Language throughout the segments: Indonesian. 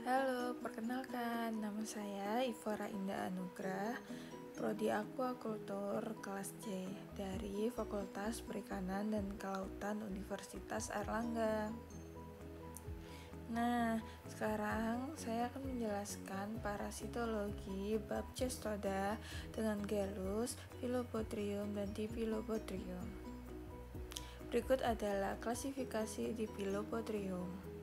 Halo, perkenalkan, nama saya Ivora Indah Anugrah, Prodi Aquacultur kelas C dari Fakultas Perikanan dan Kelautan Universitas Airlangga. Nah, sekarang saya akan menjelaskan parasitologi bab Cestoda dengan Gallus, Philobothrium, dan Diphyllobothrium. Berikut adalah klasifikasi Diphyllobothrium.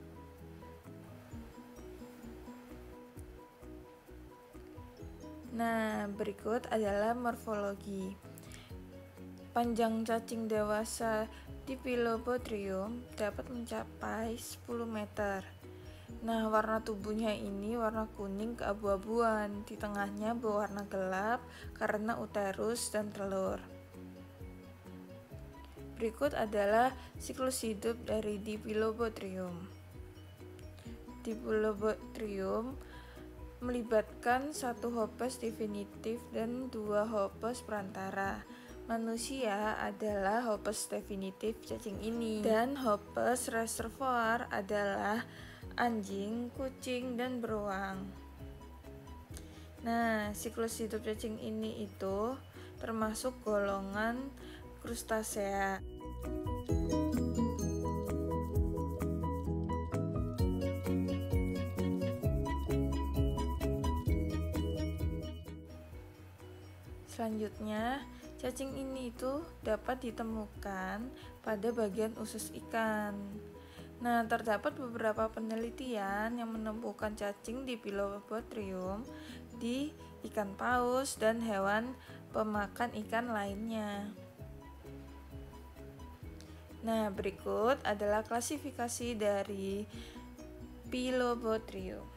Nah, berikut adalah morfologi. Panjang cacing dewasa Diphyllobothrium dapat mencapai 10 meter. Nah, warna tubuhnya ini warna kuning keabu-abuan, di tengahnya berwarna gelap karena uterus dan telur. Berikut adalah siklus hidup dari Diphyllobothrium. Diphyllobothrium melibatkan satu hopes definitif dan dua hopes perantara. Manusia adalah hopes definitif cacing ini, dan hopes reservoir adalah anjing, kucing, dan beruang. Nah, siklus hidup cacing ini itu termasuk golongan krustasea. Selanjutnya, cacing ini itu dapat ditemukan pada bagian usus ikan. Nah, terdapat beberapa penelitian yang menemukan cacing Diphyllobothrium di ikan paus dan hewan pemakan ikan lainnya. Nah, berikut adalah klasifikasi dari Philobothrium.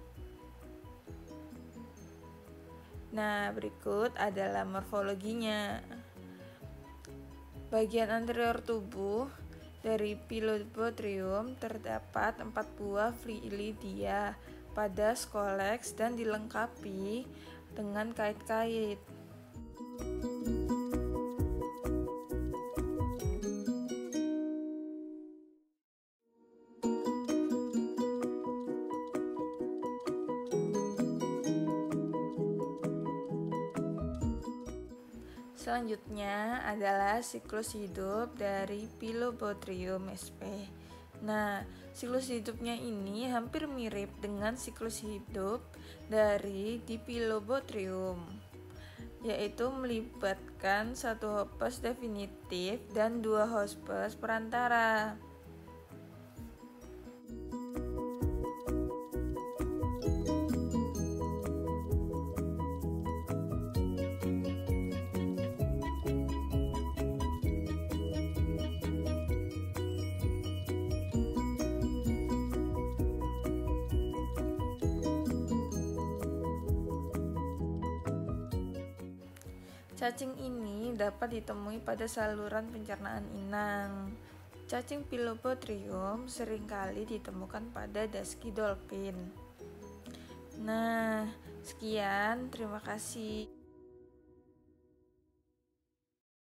Nah, berikut adalah morfologinya. Bagian anterior tubuh dari Philobothrium terdapat 4 buah Filidia pada scolex dan dilengkapi dengan kait-kait. Selanjutnya adalah siklus hidup dari Philobothrium sp. Nah, siklus hidupnya ini hampir mirip dengan siklus hidup dari Diphyllobothrium, yaitu melibatkan satu hopes definitif dan dua hopes perantara. Cacing ini dapat ditemui pada saluran pencernaan inang. Cacing Philobothrium seringkali ditemukan pada dusky dolphin. Nah, sekian, terima kasih.